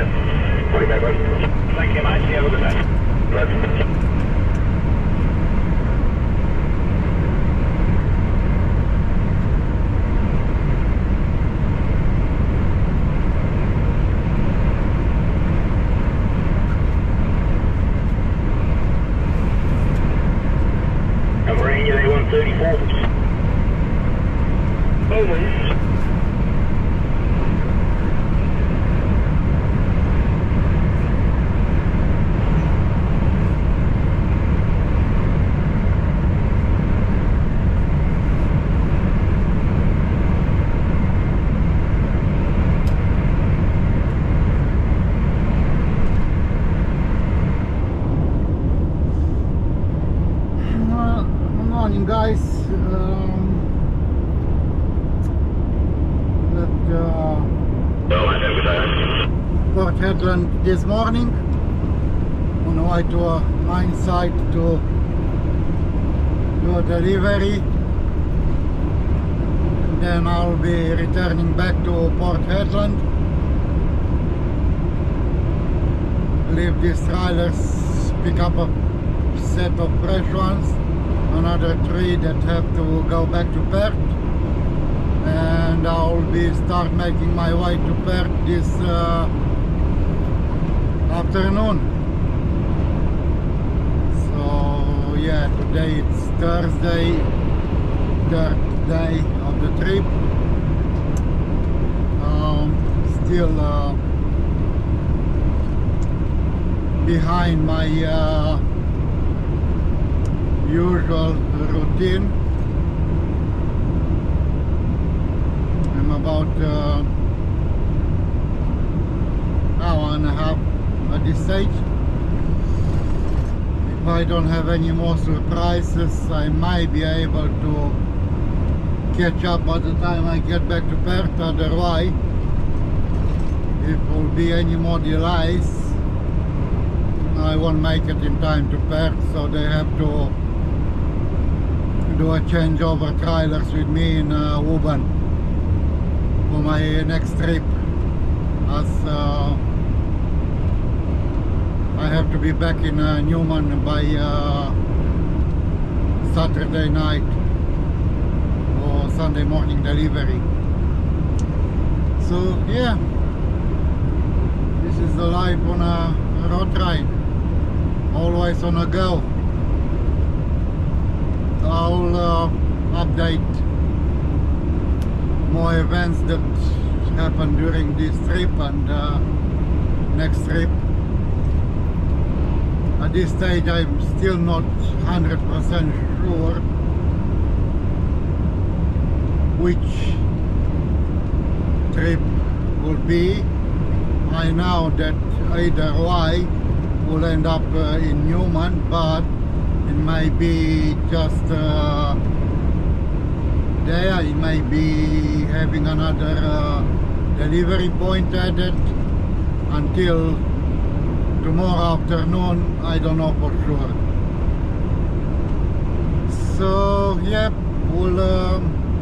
Thank you, mate. See you. Have a good day. Marine, A134. Over. Guys, Port Hedland this morning on the way to a mine site to do a delivery, and then I'll be returning back to Port Hedland, leave these trailers, pick up a set of fresh ones, another 3 that have to go back to Perth, and I'll be start making my way to Perth this afternoon. So yeah, today it's Thursday, 3rd day of the trip. Still behind my usual routine. I'm about hour and a half at this stage. If I don't have any more surprises, I might be able to catch up by the time I get back to Perth. Otherwise, if there will be any more delays, I won't make it in time to Perth, so they have to do a changeover trailers with me in Woburn for my next trip, as I have to be back in Newman by Saturday night or Sunday morning delivery. So yeah, this is the life on a road ride, always on a go. I'll update more events that happen during this trip and next trip. At this stage I'm still not 100% sure which trip will be. I know that either way will end up in Newman, but it may be just there, it may be having another delivery point added until tomorrow afternoon. I don't know for sure. So yep, we'll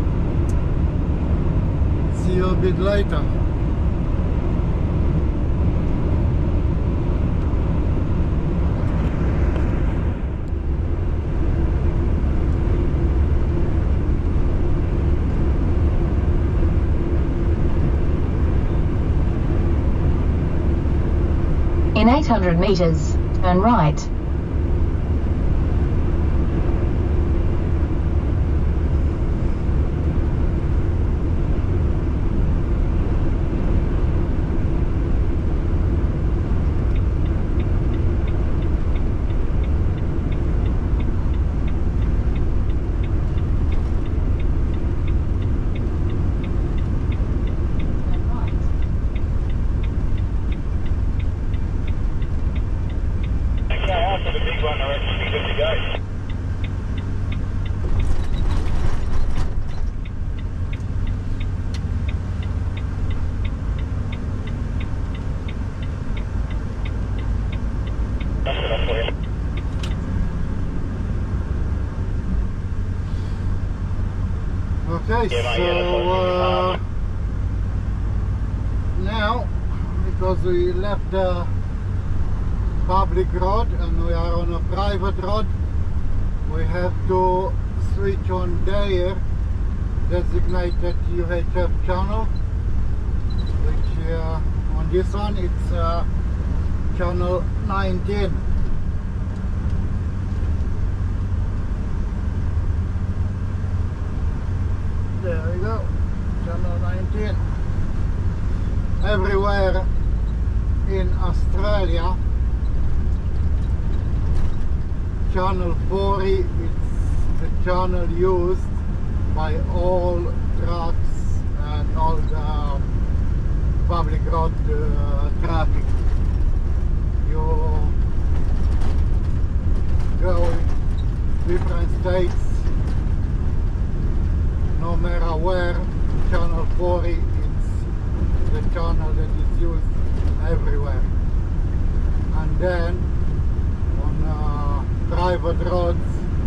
see you a bit later. In 800 meters, turn right. Okay, so now we because we left the public road and we are on a private road, we have to switch on their designated UHF channel, which on this one it's channel 19. There we go, channel 19. Everywhere in Australia, channel 40 is the channel used by all trucks and all the public road traffic. You go in different states, no matter where, channel 40 is the channel that is used everywhere. And then on private roads,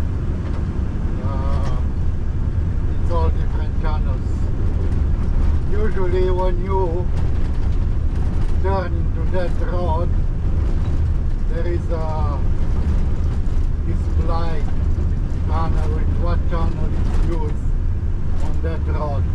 it's all different channels. Usually when you turn into that road, there is a display panel with what channel is used on that road.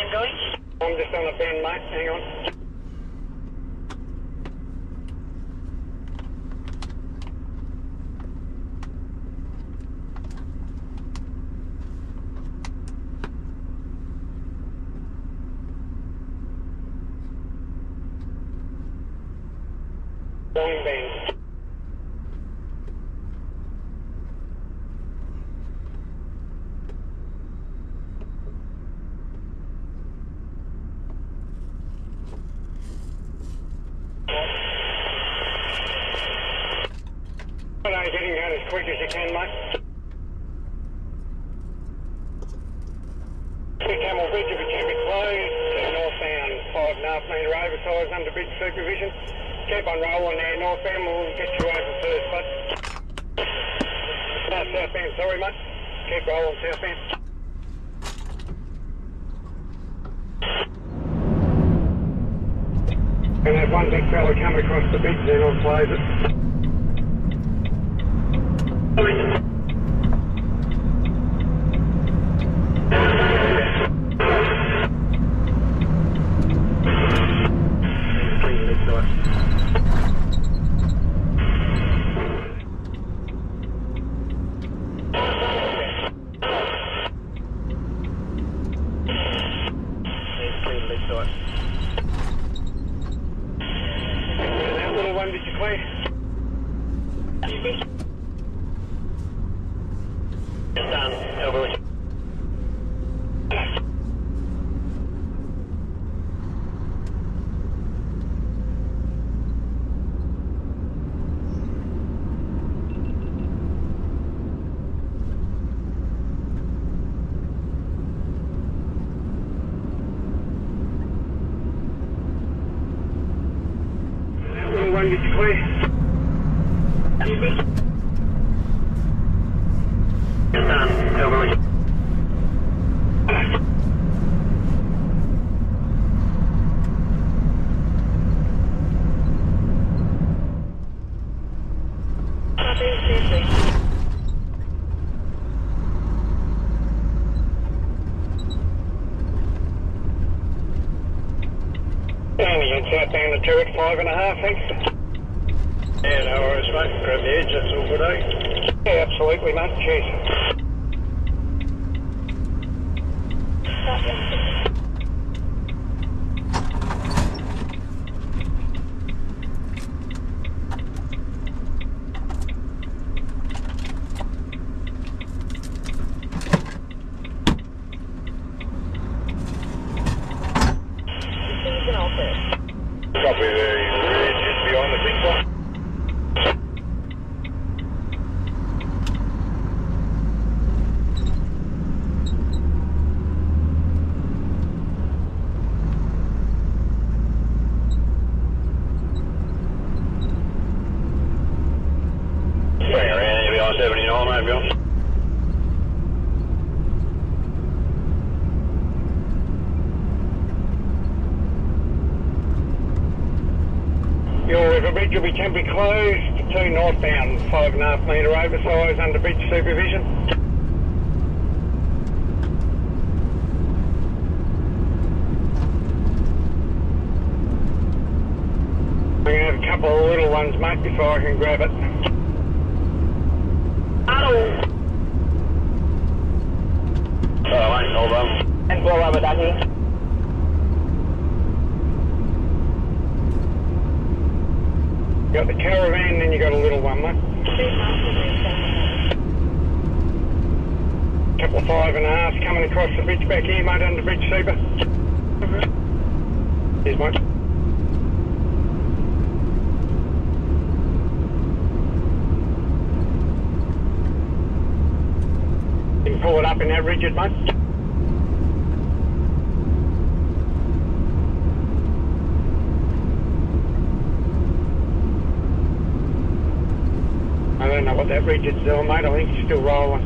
I'm going? I'm just on a bend, mate. Hang on. Long bend. Getting down as quick as you can, mate. Camel Bridge will be closed. Northbound 5.5 metre oversize under bridge supervision. Keep on rolling there, northbound. We'll get you over first, bud. Southbound, sorry, mate. Keep rolling southbound. And that one big fella come across the bridge, then I'll close it. That little one, did you clear? It's done. Over with. One, did you clear? It's done. Over with. Southbound the turret, 5.5, thanks. Yeah, no worries, mate. Grab the edge, that's all good, eh? Yeah, absolutely, mate. Cheers. Copy the bridge just beyond the big one. Bring around, you'll be on 79, mate, Bill. Your river bridge will be temporarily closed to northbound 5.5 metre oversize under bridge supervision. I'm going to have a couple of little ones, mate, before I can grab it. Hello. Oh, mate, hold on. And blow over down here. You got the caravan, then you got a little one, mate. Couple of 5.5s coming across the bridge back here, mate, under bridge super. Cheers, mate. You can pull it up in that rigid, mate. I don't know what that rigid's doing, mate. I think it's still rolling.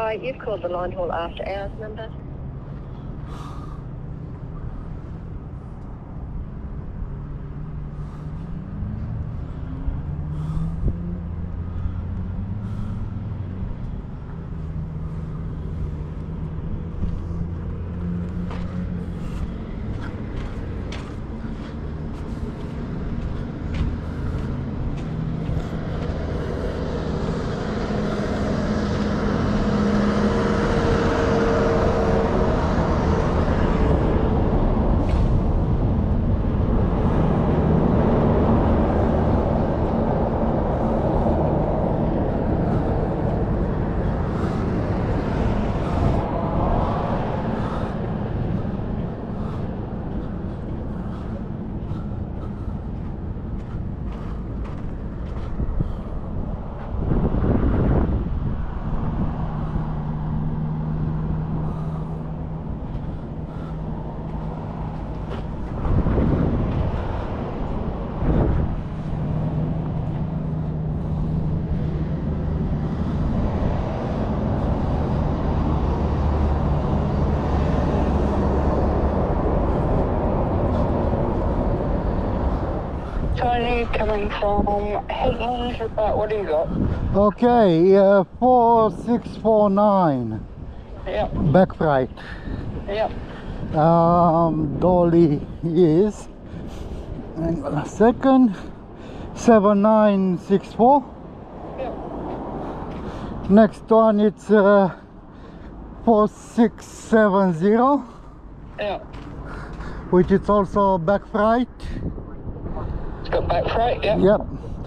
Hi, you've called the line haul after hours number. Tony coming from Headlands, what do you got? Okay, 4649 Yep, back freight. yep. Dolly is, hang on a second, 7964. Yep. Next one it's 4670, Yep. which is also back freight. It's got back freight, yep. Yep.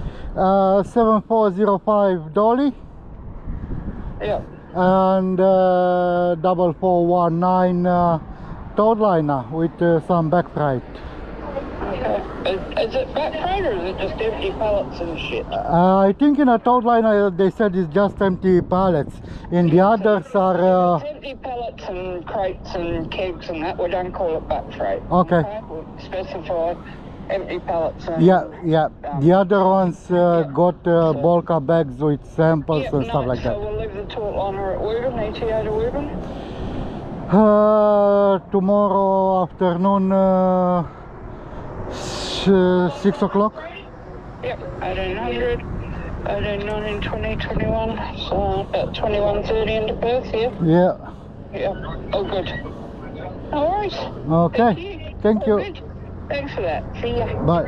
7405 Dolly. Yep. And 4419 toad liner with some back freight. Okay. Is it back freight or is it just empty pallets and shit? I think in a toad liner they said it's just empty pallets. In the others are It's empty pallets and crates and kegs and that. We don't call it back freight. Okay. We specify empty pallets and... yeah. The other ones got bulk bags with samples and stuff like so that. we'll leave the tool liner at Woburn, ETA to Woburn. Tomorrow afternoon 6 o'clock. Yep, 1800, 18, 19, 20, 21, so about 21:30 into Perth, yeah? Yeah. Yeah, all good. No worries. Okay. Thank you. All good. Thanks for that. See ya. Bye.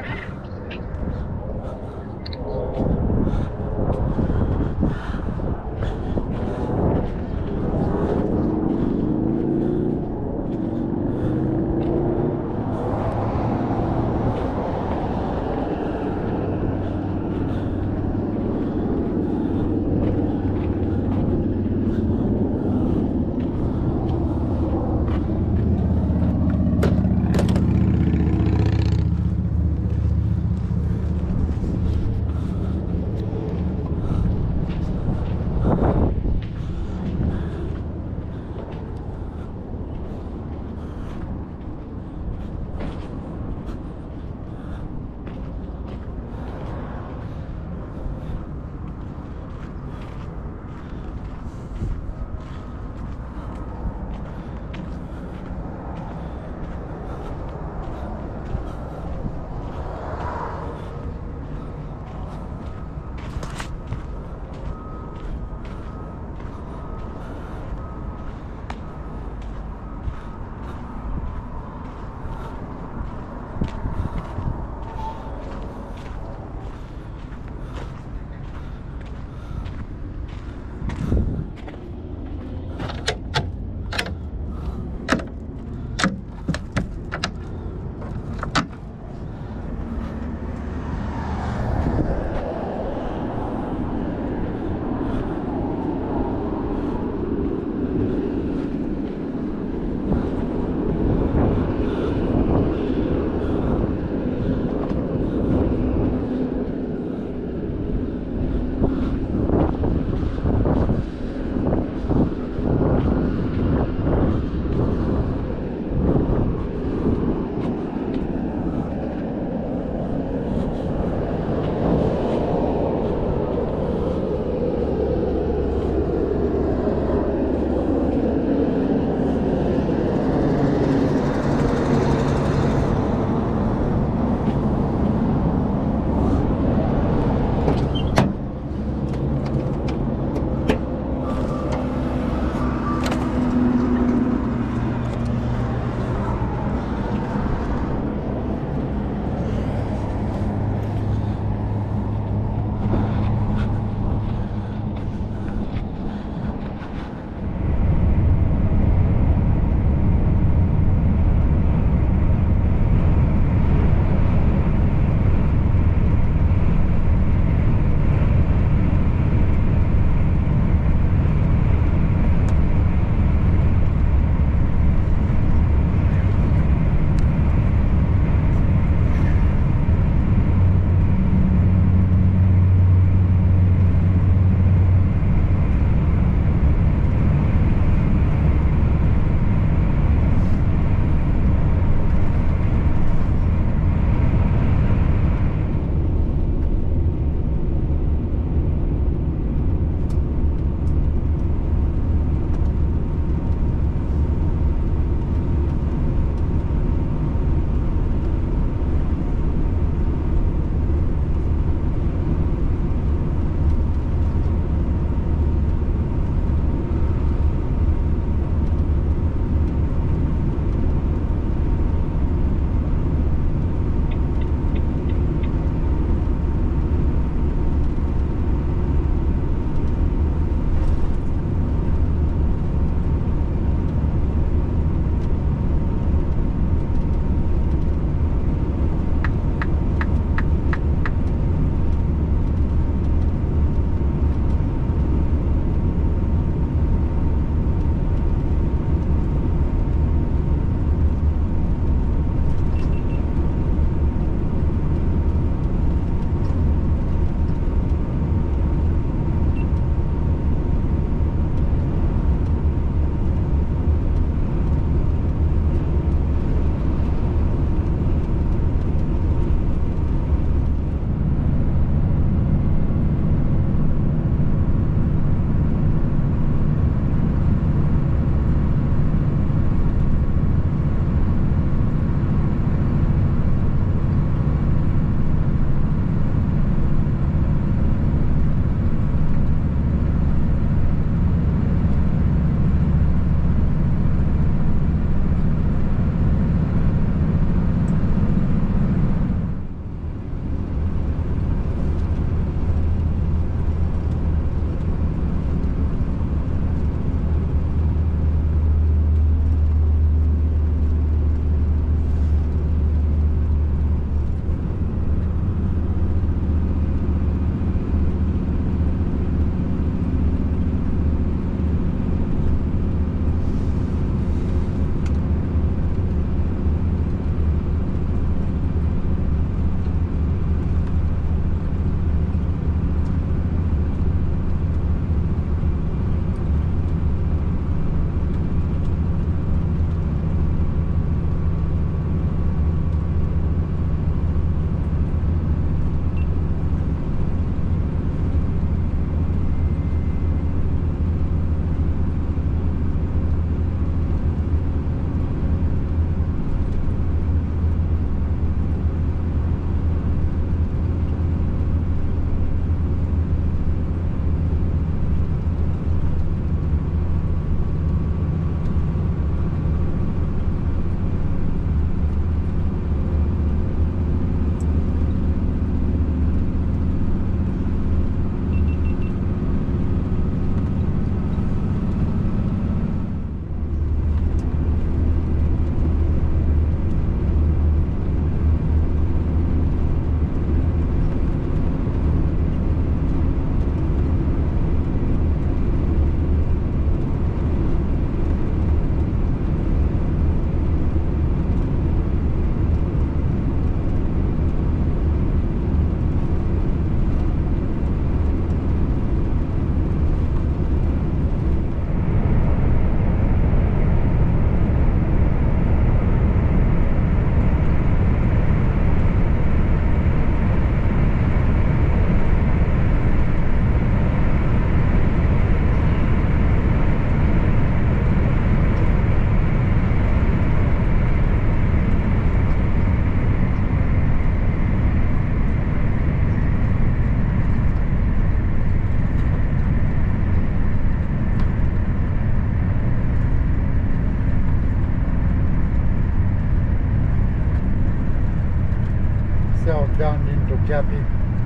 Cappy.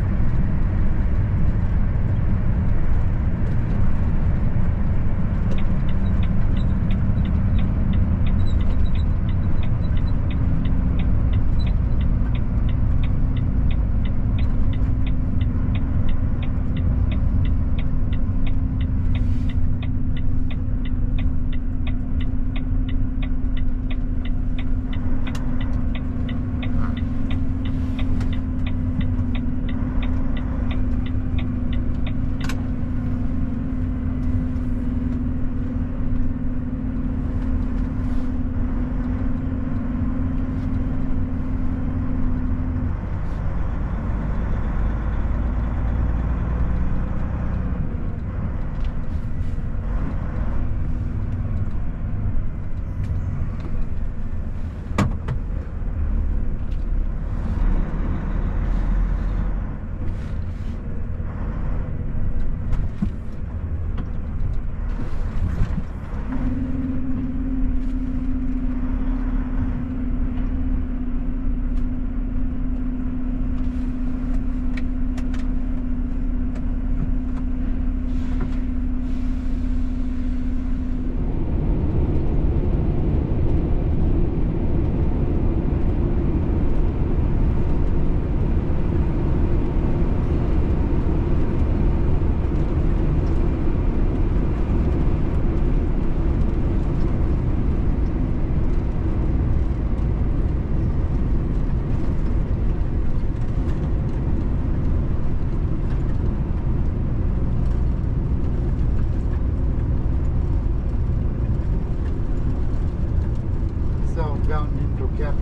Southbound into Cappy.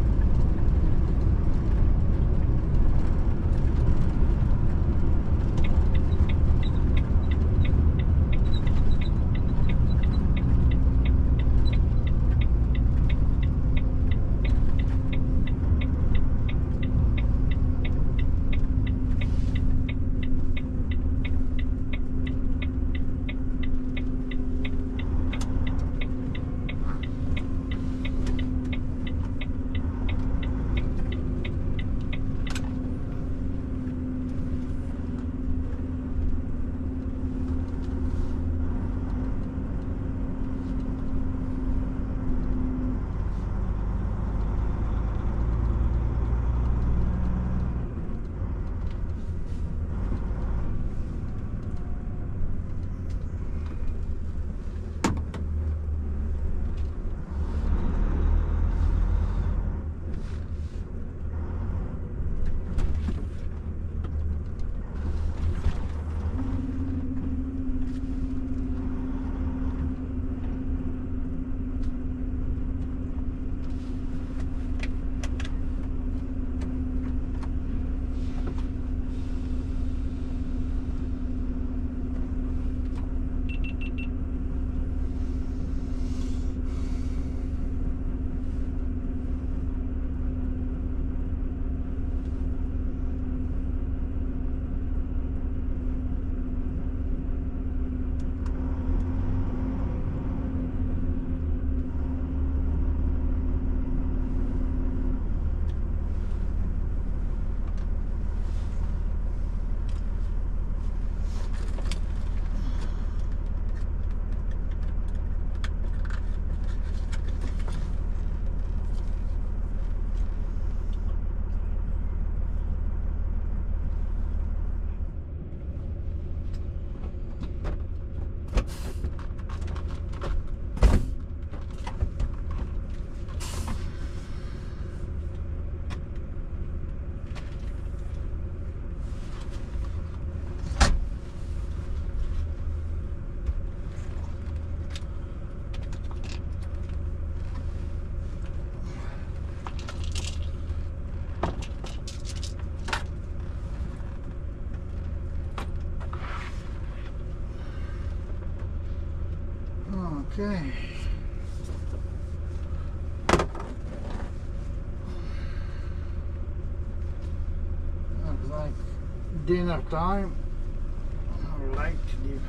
Okay. Looks like dinner time. Or late dinner.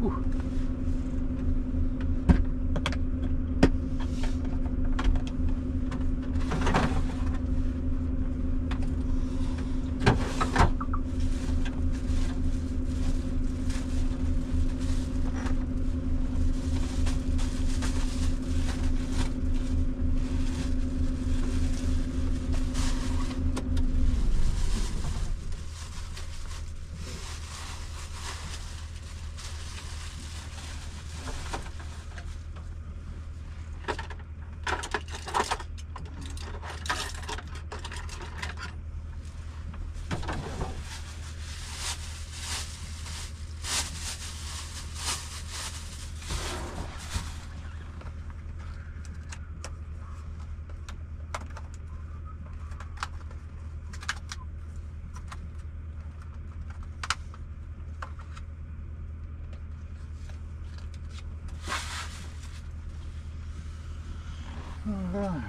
Alright.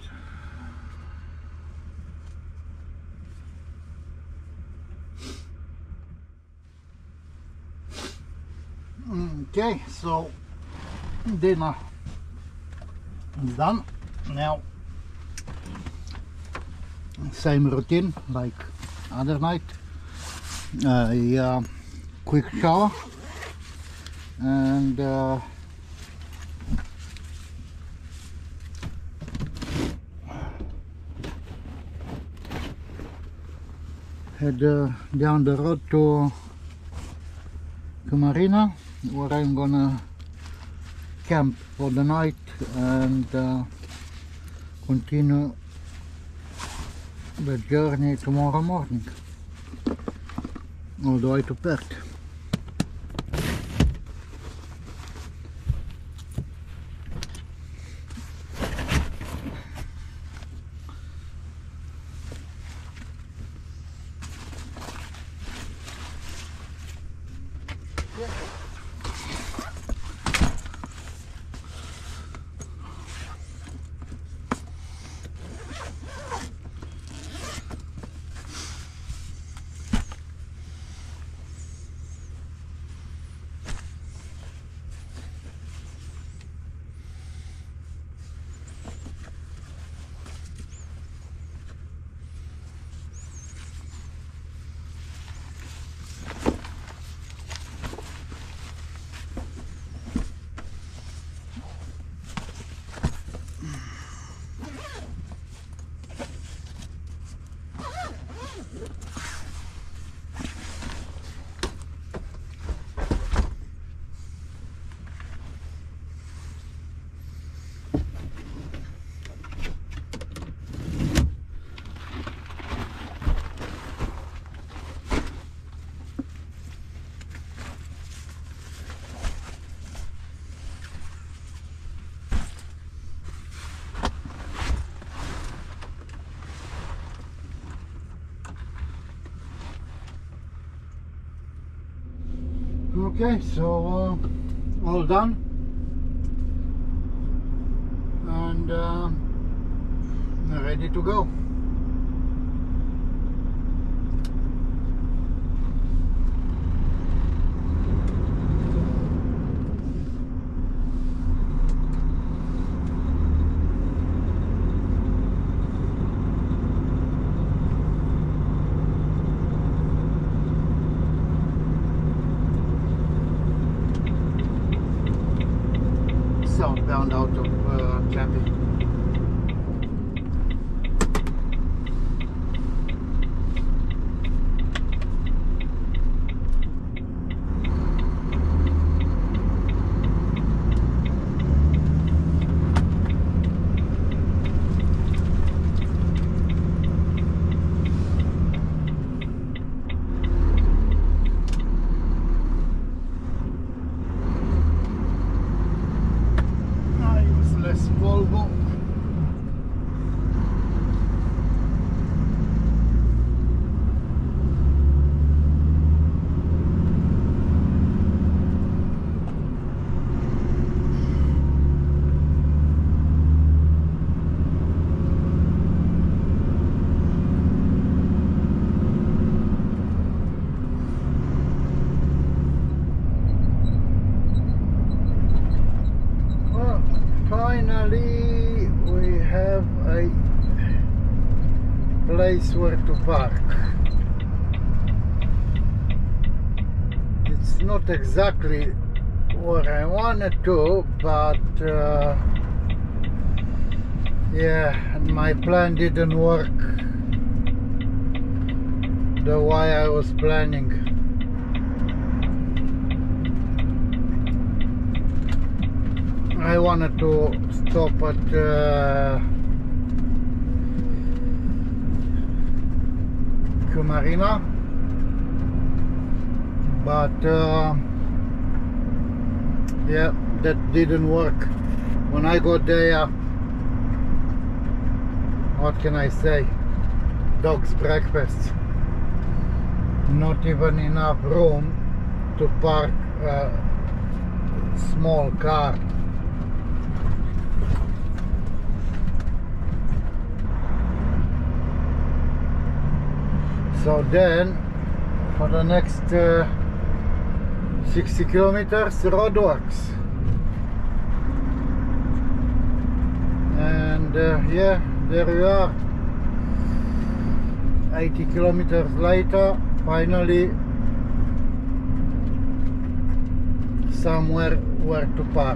Okay, so dinner is done. Now, same routine like other night. A quick shower and head down the road to Marina, where I'm gonna camp for the night and continue the journey tomorrow morning all the way to Perth. Okay, so all done, and ready to go. Southbound out of Clappy. Volvo. finally we have a place where to park. It's not exactly where I wanted to, but yeah, my plan didn't work the way I was planning. I wanted to stop at Marina, but yeah, that didn't work. When I got there, what can I say? Dog's breakfast. Not even enough room to park a small car. So then, for the next 60 kilometers, roadworks. And yeah, there we are. 80 kilometers later, finally somewhere where to park.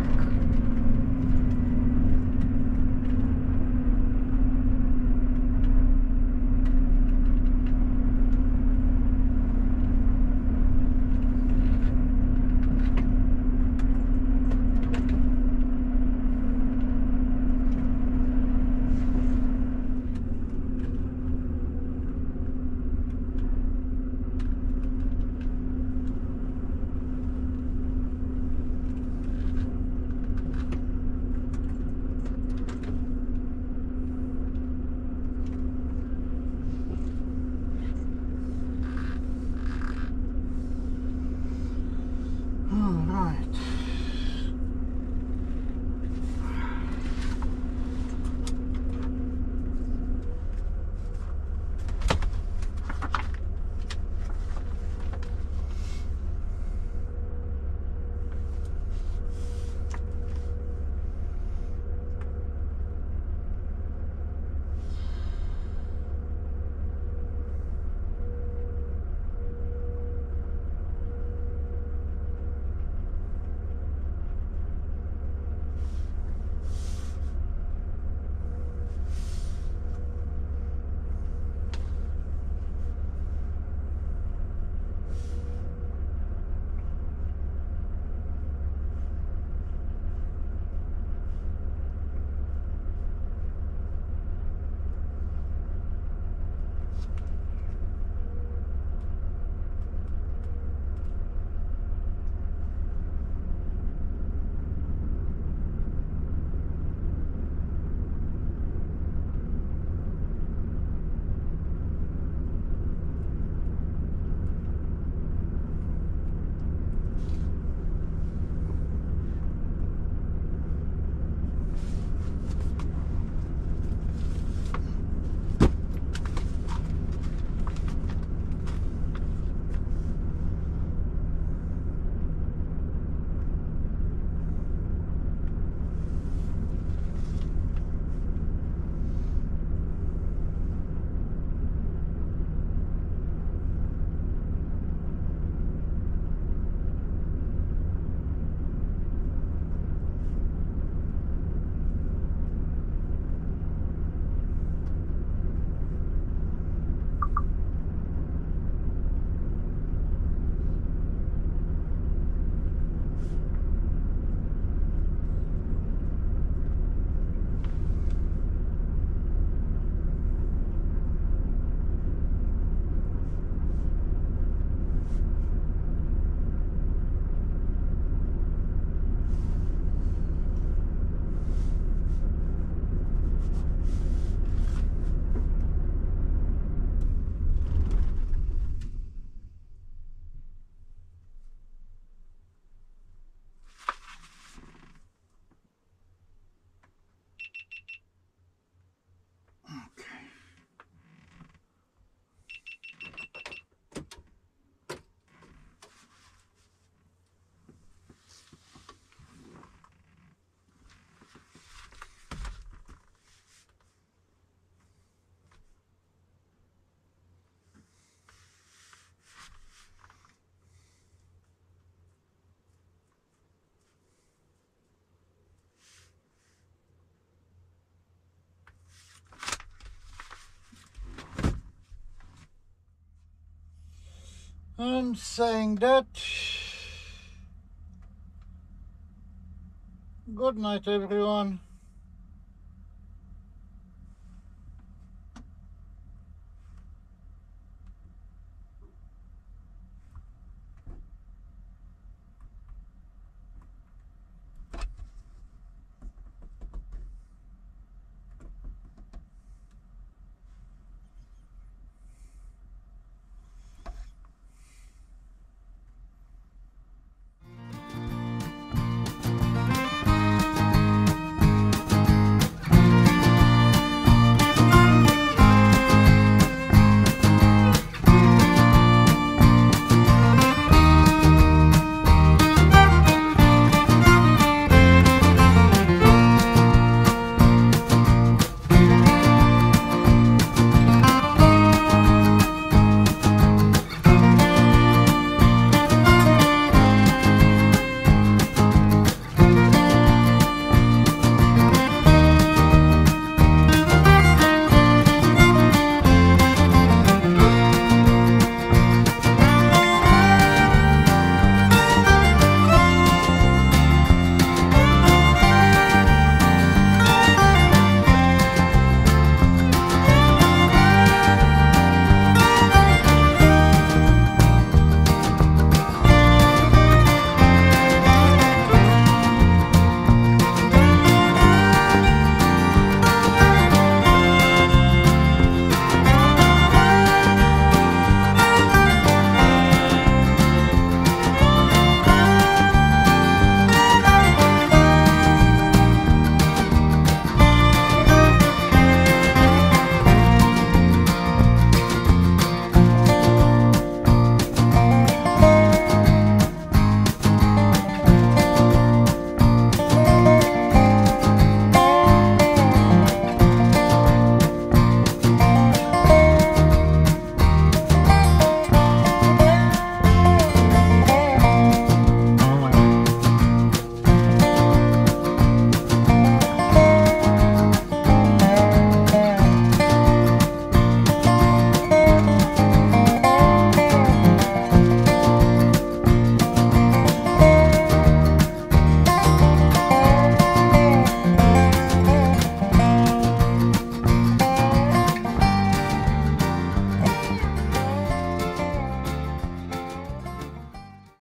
And saying that, good night everyone.